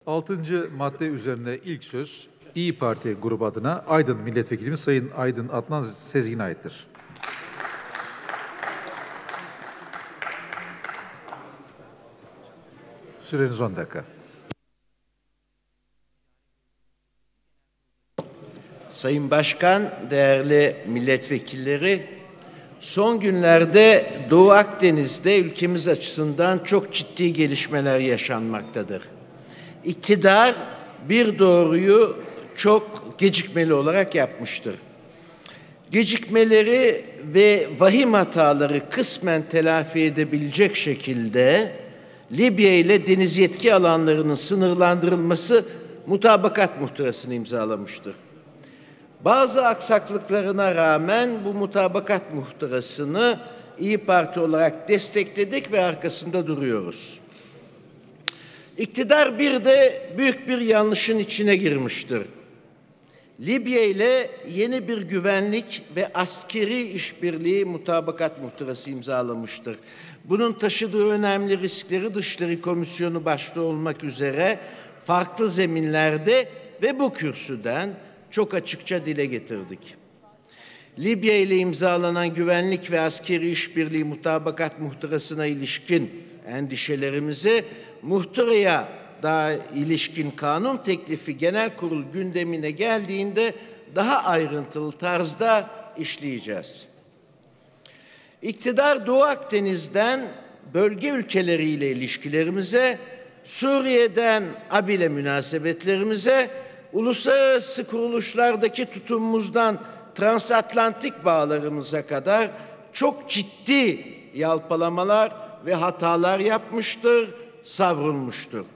Altıncı madde üzerine ilk söz İYİ Parti grubu adına Aydın Milletvekilimiz Sayın Aydın Adnan Sezgin'e aittir. Süreniz 10 dakika. Sayın Başkan, değerli milletvekilleri, son günlerde Doğu Akdeniz'de ülkemiz açısından çok ciddi gelişmeler yaşanmaktadır. İktidar bir doğruyu çok gecikmeli olarak yapmıştır. Gecikmeleri ve vahim hataları kısmen telafi edebilecek şekilde Libya ile deniz yetki alanlarının sınırlandırılması mutabakat muhtırasını imzalamıştır. Bazı aksaklıklarına rağmen bu mutabakat muhtırasını İYİ Parti olarak destekledik ve arkasında duruyoruz. İktidar bir de büyük bir yanlışın içine girmiştir. Libya ile yeni bir güvenlik ve askeri işbirliği mutabakat muhtırası imzalamıştır. Bunun taşıdığı önemli riskleri Dışişleri Komisyonu başta olmak üzere farklı zeminlerde ve bu kürsüden çok açıkça dile getirdik. Libya ile imzalanan güvenlik ve askeri işbirliği mutabakat muhtırasına ilişkin endişelerimizi muhtıraya daha ilişkin kanun teklifi genel kurul gündemine geldiğinde daha ayrıntılı tarzda işleyeceğiz. İktidar Doğu Akdeniz'den bölge ülkeleriyle ilişkilerimize, Suriye'den ABİ'le münasebetlerimize, uluslararası kuruluşlardaki tutumumuzdan transatlantik bağlarımıza kadar çok ciddi yalpalamalar ve hatalar yapmıştır, savrulmuştur.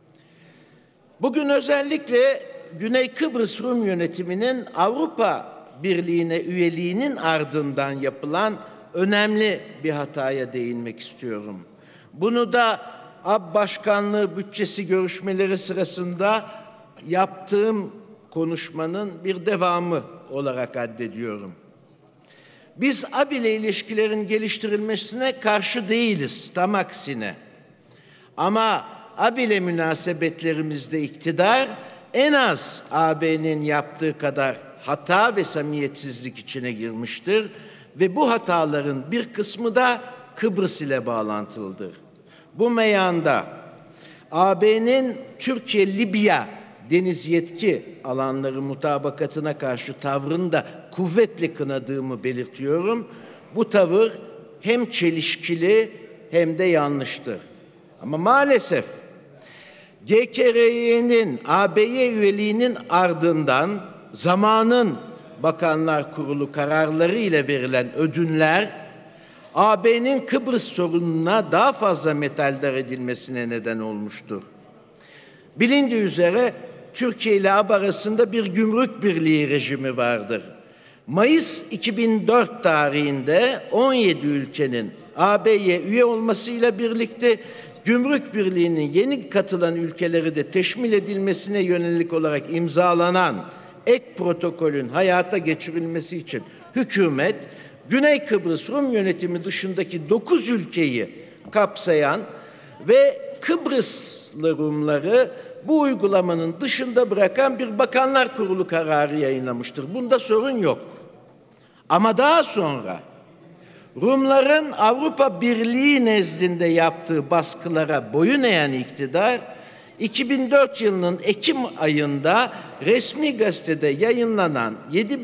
Bugün özellikle Güney Kıbrıs Rum yönetiminin Avrupa Birliği'ne üyeliğinin ardından yapılan önemli bir hataya değinmek istiyorum. Bunu da AB Başkanlığı bütçesi görüşmeleri sırasında yaptığım konuşmanın bir devamı olarak addediyorum. Biz AB ile ilişkilerin geliştirilmesine karşı değiliz, tam aksine. Ama AB ile münasebetlerimizde iktidar en az AB'nin yaptığı kadar hata ve samimiyetsizlik içine girmiştir ve bu hataların bir kısmı da Kıbrıs ile bağlantılıdır. Bu meyanda AB'nin Türkiye-Libya deniz yetki alanları mutabakatına karşı tavrını da kuvvetle kınadığımı belirtiyorum. Bu tavır hem çelişkili hem de yanlıştır. Ama maalesef GKRY'nin AB'ye üyeliğinin ardından zamanın Bakanlar Kurulu kararları ile verilen ödünler AB'nin Kıbrıs sorununa daha fazla metaldar edilmesine neden olmuştur. Bilindiği üzere Türkiye ile AB arasında bir gümrük birliği rejimi vardır. Mayıs 2004 tarihinde 17 ülkenin AB'ye üye olmasıyla birlikte Gümrük Birliği'nin yeni katılan ülkeleri de teşmil edilmesine yönelik olarak imzalanan ek protokolün hayata geçirilmesi için hükümet, Güney Kıbrıs Rum yönetimi dışındaki 9 ülkeyi kapsayan ve Kıbrıslı Rumları bu uygulamanın dışında bırakan bir Bakanlar Kurulu kararı yayınlamıştır. Bunda sorun yok. Ama daha sonra Rumların Avrupa Birliği nezdinde yaptığı baskılara boyun eğen iktidar, 2004 yılının Ekim ayında resmi gazetede yayınlanan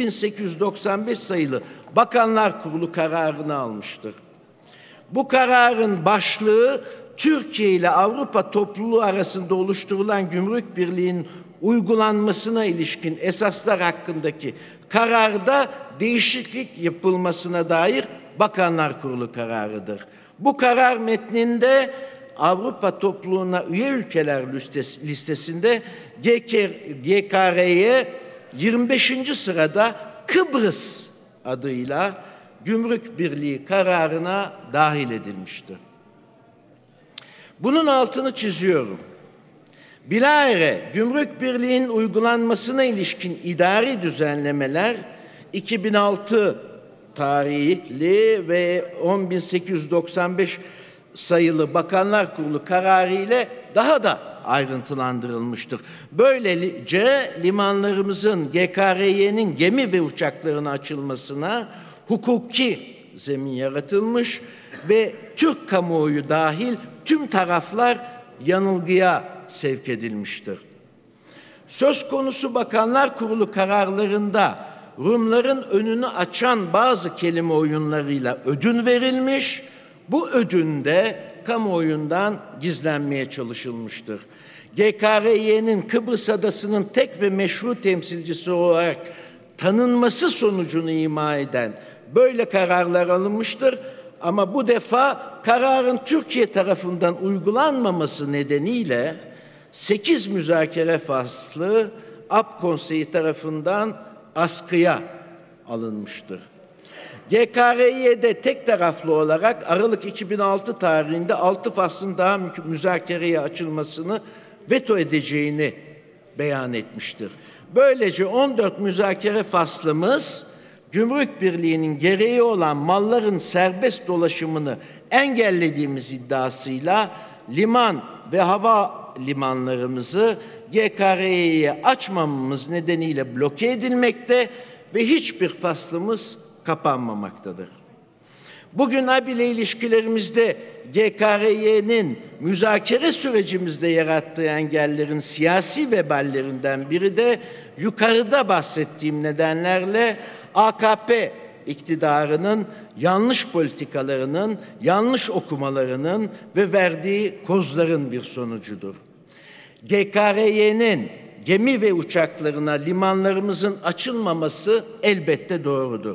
7895 sayılı Bakanlar Kurulu kararını almıştır. Bu kararın başlığı Türkiye ile Avrupa topluluğu arasında oluşturulan Gümrük Birliği'nin uygulanmasına ilişkin esaslar hakkındaki kararda değişiklik yapılmasına dair Bakanlar Kurulu kararıdır. Bu karar metninde Avrupa topluluğuna üye ülkeler listesinde GKR'ye 25. sırada Kıbrıs adıyla Gümrük Birliği kararına dahil edilmiştir. Bunun altını çiziyorum. Bilahare Gümrük Birliği'nin uygulanmasına ilişkin idari düzenlemeler 2006 tarihli ve 10.895 sayılı Bakanlar Kurulu kararı ile daha da ayrıntılandırılmıştır. Böylece limanlarımızın GKRY'nin gemi ve uçaklarına açılmasına hukuki zemin yaratılmış ve Türk kamuoyu dahil tüm taraflar yanılgıya sevk edilmiştir. Söz konusu Bakanlar Kurulu kararlarında Rumların önünü açan bazı kelime oyunlarıyla ödün verilmiş, bu ödün de kamuoyundan gizlenmeye çalışılmıştır. GKRY'nin Kıbrıs Adası'nın tek ve meşru temsilcisi olarak tanınması sonucunu ima eden böyle kararlar alınmıştır. Ama bu defa kararın Türkiye tarafından uygulanmaması nedeniyle 8 müzakere faslı AP Konseyi tarafından askıya alınmıştır. GKRY'de tek taraflı olarak Aralık 2006 tarihinde 6 faslın daha müzakereye açılmasını veto edeceğini beyan etmiştir. Böylece 14 müzakere faslımız Gümrük Birliği'nin gereği olan malların serbest dolaşımını engellediğimiz iddiasıyla liman ve hava limanlarımızı GKRY'ye açmamamız nedeniyle bloke edilmekte ve hiçbir faslımız kapanmamaktadır. Bugün AB ile ilişkilerimizde GKRY'nin müzakere sürecimizde yarattığı engellerin siyasi veballerinden biri de yukarıda bahsettiğim nedenlerle AKP iktidarının yanlış politikalarının, yanlış okumalarının ve verdiği kozların bir sonucudur. GKRY'nin gemi ve uçaklarına limanlarımızın açılmaması elbette doğrudur.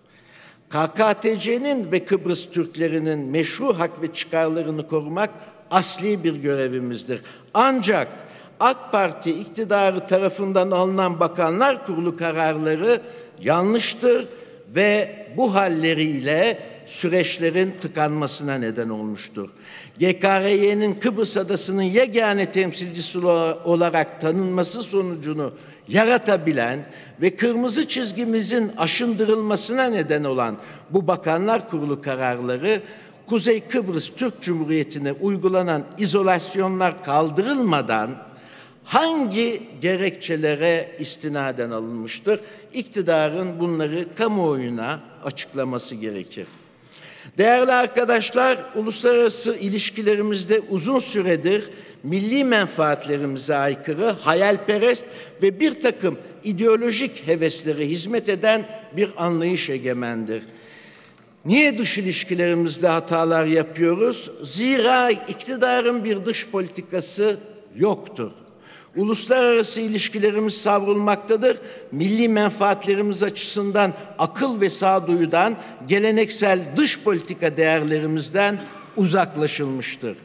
KKTC'nin ve Kıbrıs Türklerinin meşru hak ve çıkarlarını korumak asli bir görevimizdir. Ancak AK Parti iktidarı tarafından alınan Bakanlar Kurulu kararları yanlıştır ve bu halleriyle süreçlerin tıkanmasına neden olmuştur. GKRY'nin Kıbrıs Adası'nın yegane temsilcisi olarak tanınması sonucunu yaratabilen ve kırmızı çizgimizin aşındırılmasına neden olan bu Bakanlar Kurulu kararları, Kuzey Kıbrıs Türk Cumhuriyeti'ne uygulanan izolasyonlar kaldırılmadan hangi gerekçelere istinaden alınmıştır? İktidarın bunları kamuoyuna açıklaması gerekir. Değerli arkadaşlar, uluslararası ilişkilerimizde uzun süredir milli menfaatlerimize aykırı, hayalperest ve bir takım ideolojik heveslere hizmet eden bir anlayış egemendir. Niye dış ilişkilerimizde hatalar yapıyoruz? Zira iktidarın bir dış politikası yoktur. Uluslararası ilişkilerimiz savrulmaktadır. Milli menfaatlerimiz açısından akıl ve sağduyudan, geleneksel dış politika değerlerimizden uzaklaşılmıştır.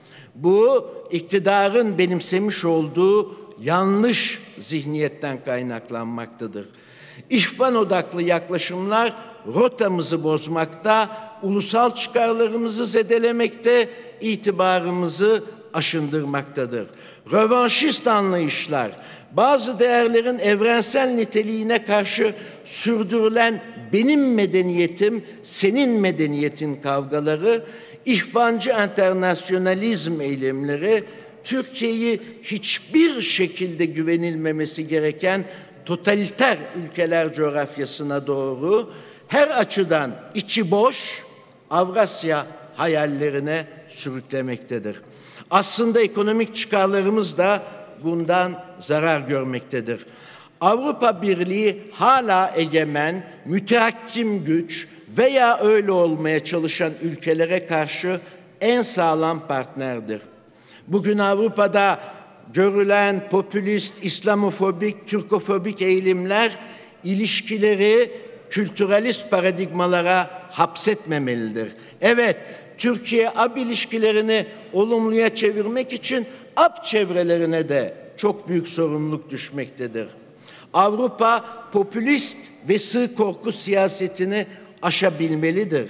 Bu, iktidarın benimsemiş olduğu yanlış zihniyetten kaynaklanmaktadır. İhvan odaklı yaklaşımlar rotamızı bozmakta, ulusal çıkarlarımızı zedelemekte, itibarımızı aşındırmaktadır. Rövanşist anlayışlar, bazı değerlerin evrensel niteliğine karşı sürdürülen benim medeniyetim, senin medeniyetin kavgaları, ihvancı enternasyonalizm eylemleri, Türkiye'yi hiçbir şekilde güvenilmemesi gereken totaliter ülkeler coğrafyasına doğru her açıdan içi boş Avrasya hayallerine sürüklemektedir. Aslında ekonomik çıkarlarımız da bundan zarar görmektedir. Avrupa Birliği hala egemen, mütehakim güç veya öyle olmaya çalışan ülkelere karşı en sağlam partnerdir. Bugün Avrupa'da görülen popülist, İslamofobik, Türkofobik eğilimler ilişkileri kültüralist paradigmalara hapsetmemelidir. Evet, Türkiye-AB ilişkilerini olumluya çevirmek için AB çevrelerine de çok büyük sorumluluk düşmektedir. Avrupa popülist ve sığ korku siyasetini aşabilmelidir.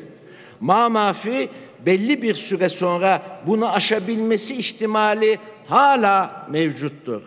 Mamafi belli bir süre sonra bunu aşabilmesi ihtimali hala mevcuttur.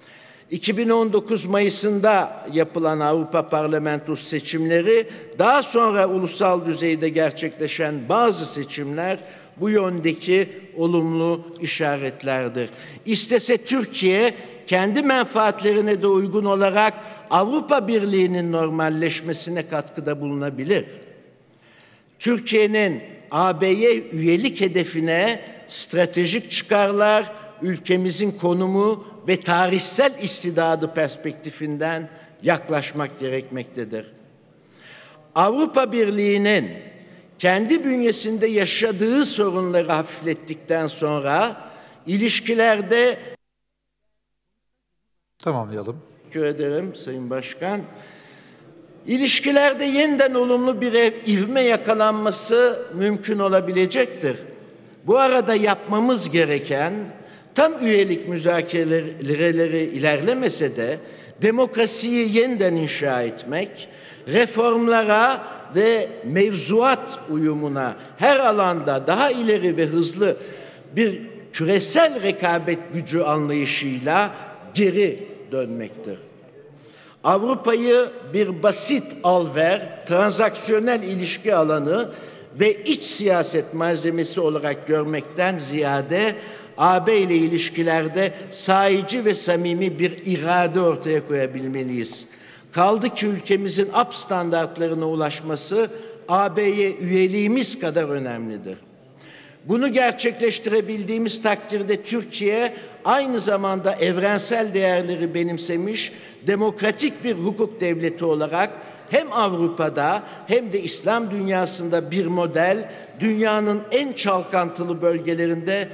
2019 Mayıs'ında yapılan Avrupa Parlamentosu seçimleri, daha sonra ulusal düzeyde gerçekleşen bazı seçimler bu yöndeki olumlu işaretlerdir. İstese Türkiye kendi menfaatlerine de uygun olarak Avrupa Birliği'nin normalleşmesine katkıda bulunabilir. Türkiye'nin AB'ye üyelik hedefine stratejik çıkarlar, ülkemizin konumu ve tarihsel istidadı perspektifinden yaklaşmak gerekmektedir. Avrupa Birliği'nin kendi bünyesinde yaşadığı sorunları hafiflettikten sonra ilişkilerde... Tamamlayalım. Teşekkür ederim Sayın Başkan. İlişkilerde yeniden olumlu bir ivme yakalanması mümkün olabilecektir. Bu arada yapmamız gereken tam üyelik müzakereleri ilerlemese de demokrasiyi yeniden inşa etmek, reformlara ve mevzuat uyumuna her alanda daha ileri ve hızlı bir küresel rekabet gücü anlayışıyla geri dönmektir. Avrupa'yı bir basit al-ver, transaksiyonel ilişki alanı ve iç siyaset malzemesi olarak görmekten ziyade AB ile ilişkilerde sahici ve samimi bir irade ortaya koyabilmeliyiz. Kaldı ki ülkemizin AP standartlarına ulaşması AB'ye üyeliğimiz kadar önemlidir. Bunu gerçekleştirebildiğimiz takdirde Türkiye aynı zamanda evrensel değerleri benimsemiş demokratik bir hukuk devleti olarak hem Avrupa'da hem de İslam dünyasında bir model, dünyanın en çalkantılı bölgelerinde...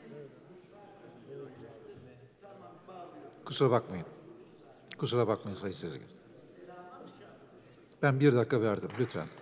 Kusura bakmayın. Kusura bakmayın Sayın Sezgin. Ben 1 dakika verdim lütfen.